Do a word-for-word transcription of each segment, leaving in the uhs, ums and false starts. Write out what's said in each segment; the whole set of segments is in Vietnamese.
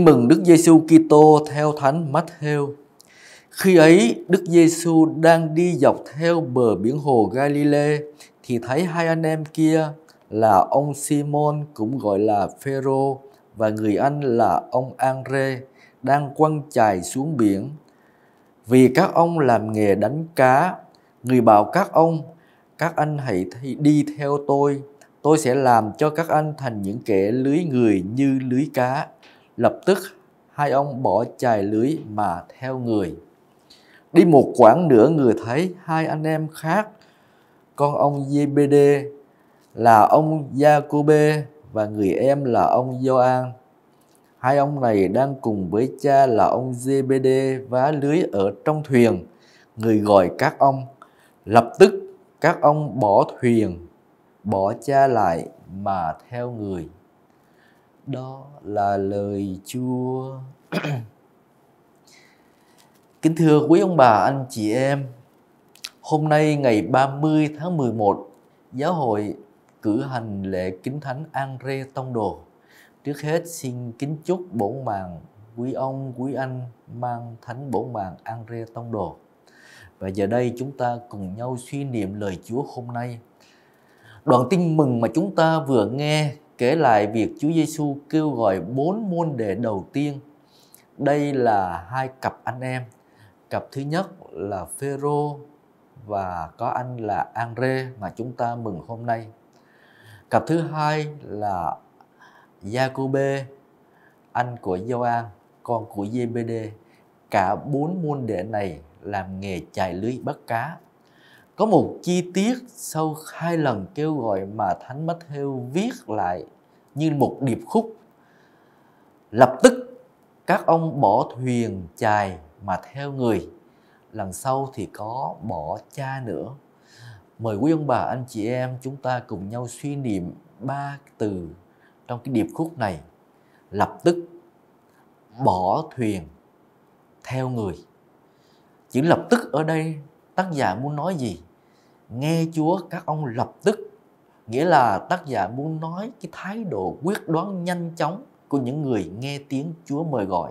Tin mừng Đức Giêsu Kitô theo Thánh Mát-thêu. Khi ấy, Đức Giêsu đang đi dọc theo bờ biển hồ Galile thì thấy hai anh em kia là ông Simon cũng gọi là Phêrô và người anh là ông An-rê đang quăng chài xuống biển, vì các ông làm nghề đánh cá. Người bảo các ông: các anh hãy đi theo tôi, tôi sẽ làm cho các anh thành những kẻ lưới người như lưới cá. Lập tức hai ông bỏ chài lưới mà theo người. Đi một quãng nữa, người thấy hai anh em khác, con ông Giê-bê-đê là ông Gia-cô-bê và người em là ông Gioan. Hai ông này đang cùng với cha là ông Giê-bê-đê vá lưới ở trong thuyền. Người gọi các ông. Lập tức các ông bỏ thuyền, bỏ cha lại mà theo người. Đó là lời Chúa. Kính thưa quý ông bà, anh chị em, hôm nay ngày ba mươi tháng mười một, giáo hội cử hành lễ kính thánh An-rê Tông Đồ. Trước hết xin kính chúc bổn mạng quý ông, quý anh mang thánh bổn mạng An-rê Tông Đồ. Và giờ đây chúng ta cùng nhau suy niệm lời Chúa hôm nay. Đoạn tin mừng mà chúng ta vừa nghe kể lại việc Chúa Giêsu kêu gọi bốn môn đệ đầu tiên. Đây là hai cặp anh em. Cặp thứ nhất là Phêrô và có anh là An-rê mà chúng ta mừng hôm nay. Cặp thứ hai là Gia-cô-bê, anh của Gioan, con của Giê-bê-đê. Cả bốn môn đệ này làm nghề chài lưới bắt cá. Có một chi tiết sau hai lần kêu gọi mà Thánh Mát-thêu viết lại như một điệp khúc. Lập tức các ông bỏ thuyền chài mà theo người. Lần sau thì có bỏ cha nữa. Mời quý ông bà, anh chị em chúng ta cùng nhau suy niệm ba từ trong cái điệp khúc này. Lập tức, bỏ thuyền, theo người. Chữ lập tức ở đây tác giả muốn nói gì? Nghe Chúa các ông lập tức, nghĩa là tác giả muốn nói cái thái độ quyết đoán nhanh chóng của những người nghe tiếng Chúa mời gọi.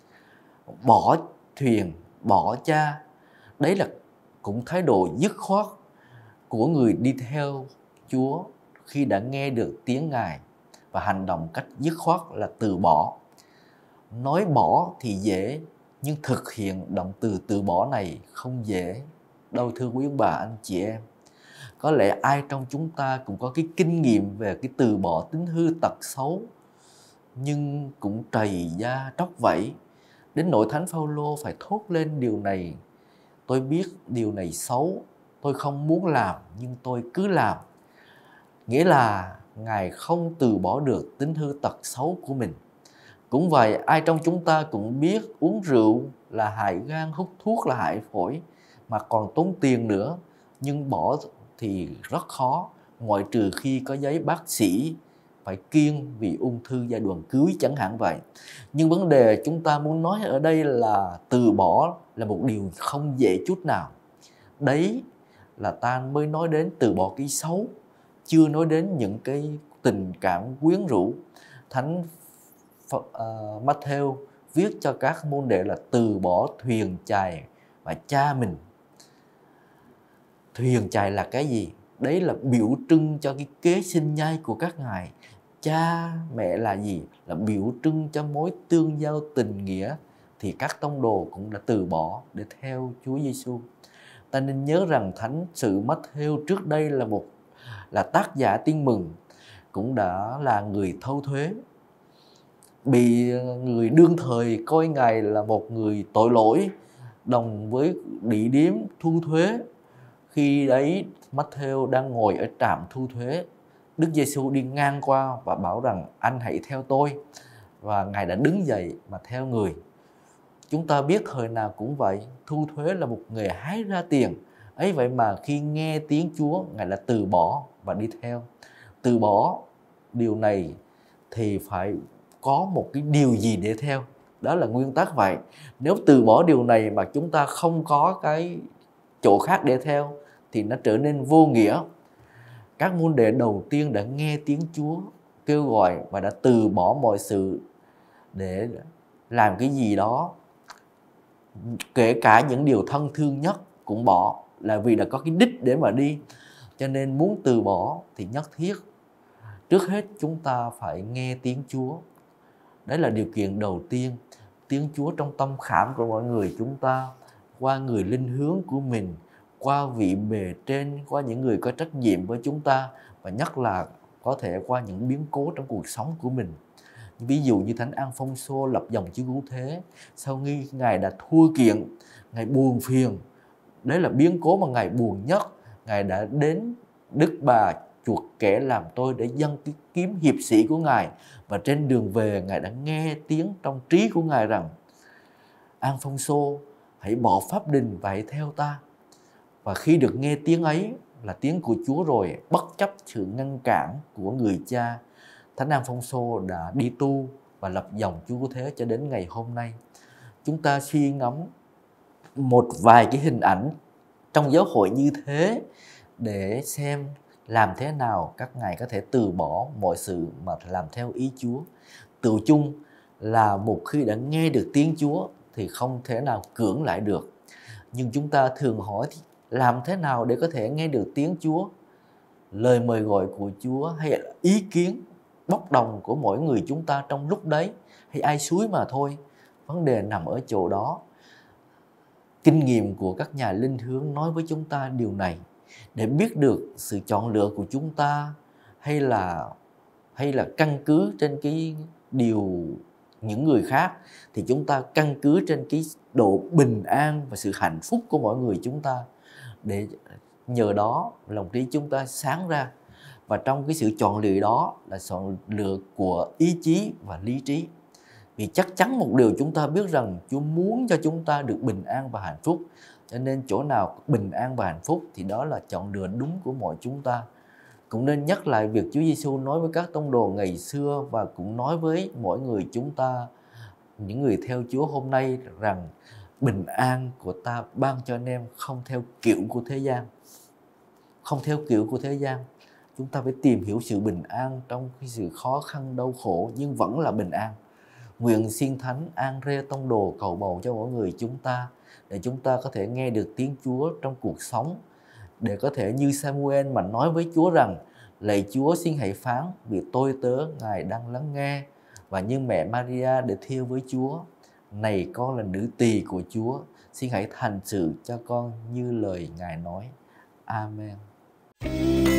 Bỏ thuyền, bỏ cha, đấy là cũng thái độ dứt khoát của người đi theo Chúa khi đã nghe được tiếng Ngài và hành động cách dứt khoát là từ bỏ. Nói bỏ thì dễ, nhưng thực hiện động từ từ bỏ này không dễ đâu, thưa quý ông bà, anh chị em. Có lẽ ai trong chúng ta cũng có cái kinh nghiệm về cái từ bỏ tính hư tật xấu, nhưng cũng trầy da tróc vẫy đến nỗi Thánh Phao-lô phải thốt lên điều này: tôi biết điều này xấu, tôi không muốn làm nhưng tôi cứ làm. Nghĩa là Ngài không từ bỏ được tính hư tật xấu của mình. Cũng vậy, ai trong chúng ta cũng biết uống rượu là hại gan, hút thuốc là hại phổi, mà còn tốn tiền nữa. Nhưng bỏ thì rất khó, ngoại trừ khi có giấy bác sĩ phải kiêng vì ung thư giai đoạn cuối chẳng hạn vậy. Nhưng vấn đề chúng ta muốn nói ở đây là từ bỏ là một điều không dễ chút nào. Đấy là ta mới nói đến từ bỏ cái xấu, chưa nói đến những cái tình cảm quyến rũ. Thánh uh, Mát-thêu viết cho các môn đệ là từ bỏ thuyền chài và cha mình. Thuyền chài là cái gì? Đấy là biểu trưng cho cái kế sinh nhai của các ngài. Cha mẹ là gì? Là biểu trưng cho mối tương giao tình nghĩa. Thì các tông đồ cũng đã từ bỏ để theo Chúa Giêsu. Ta nên nhớ rằng Thánh sự Mát-thêu trước đây là một là tác giả tin mừng, cũng đã là người thâu thuế, bị người đương thời coi Ngài là một người tội lỗi, đồng với địa điếm thu thuế. Khi đấy Mát-thêu đang ngồi ở trạm thu thuế, Đức Giêsu đi ngang qua và bảo rằng anh hãy theo tôi, và Ngài đã đứng dậy mà theo người. Chúng ta biết thời nào cũng vậy, thu thuế là một nghề hái ra tiền. Ấy vậy mà khi nghe tiếng Chúa, Ngài đã từ bỏ và đi theo. Từ bỏ điều này thì phải có một cái điều gì để theo. Đó là nguyên tắc vậy. Nếu từ bỏ điều này mà chúng ta không có cái chỗ khác để theo thì nó trở nên vô nghĩa. Các môn đệ đầu tiên đã nghe tiếng Chúa kêu gọi và đã từ bỏ mọi sự để làm cái gì đó, kể cả những điều thân thương nhất cũng bỏ, là vì đã có cái đích để mà đi. Cho nên muốn từ bỏ thì nhất thiết trước hết chúng ta phải nghe tiếng Chúa. Đấy là điều kiện đầu tiên. Tiếng Chúa trong tâm khảm của mọi người chúng ta, qua người linh hướng của mình, qua vị bề trên, qua những người có trách nhiệm với chúng ta, và nhất là có thể qua những biến cố trong cuộc sống của mình. Ví dụ như Thánh Alphonso lập dòng Chúa Cứu Thế, sau khi Ngài đã thua kiện, Ngài buồn phiền, đấy là biến cố mà Ngài buồn nhất, Ngài đã đến Đức Bà chuộc kẻ làm tôi để dâng cái kiếm hiệp sĩ của Ngài. Và trên đường về, Ngài đã nghe tiếng trong trí của Ngài rằng: Alphonso, hãy bỏ pháp đình và hãy theo ta. Và khi được nghe tiếng ấy là tiếng của Chúa rồi, bất chấp sự ngăn cản của người cha, Thánh Alphonso đã đi tu và lập dòng Chúa Cứu Thế cho đến ngày hôm nay. Chúng ta suy ngẫm một vài cái hình ảnh trong giáo hội như thế để xem làm thế nào các ngài có thể từ bỏ mọi sự mà làm theo ý Chúa. Tự chung là một khi đã nghe được tiếng Chúa thì không thể nào cưỡng lại được. Nhưng chúng ta thường hỏi thì làm thế nào để có thể nghe được tiếng Chúa? Lời mời gọi của Chúa hay là ý kiến bốc đồng của mỗi người chúng ta trong lúc đấy, hay ai xúi mà thôi. Vấn đề nằm ở chỗ đó. Kinh nghiệm của các nhà linh hướng nói với chúng ta điều này. Để biết được sự chọn lựa của chúng ta hay là hay là căn cứ trên cái điều những người khác, thì chúng ta căn cứ trên cái độ bình an và sự hạnh phúc của mỗi người chúng ta, để nhờ đó lòng trí chúng ta sáng ra. Và trong cái sự chọn lựa đó là chọn lựa của ý chí và lý trí. Vì chắc chắn một điều chúng ta biết rằng Chúa muốn cho chúng ta được bình an và hạnh phúc. Cho nên chỗ nào bình an và hạnh phúc thì đó là chọn lựa đúng của mọi chúng ta. Cũng nên nhắc lại việc Chúa Giêsu nói với các tông đồ ngày xưa, và cũng nói với mỗi người chúng ta, những người theo Chúa hôm nay, rằng bình an của ta ban cho anh em không theo kiểu của thế gian. Không theo kiểu của thế gian. Chúng ta phải tìm hiểu sự bình an trong cái sự khó khăn đau khổ, nhưng vẫn là bình an. Nguyện xin Thánh An-rê Tông Đồ cầu bầu cho mỗi người chúng ta, để chúng ta có thể nghe được tiếng Chúa trong cuộc sống, để có thể như Samuel mà nói với Chúa rằng: lạy Chúa, xin hãy phán, vì tôi tớ Ngài đang lắng nghe. Và như mẹ Maria để thưa với Chúa: này con là nữ tỳ của Chúa, xin hãy thành sự cho con như lời Ngài nói. Amen.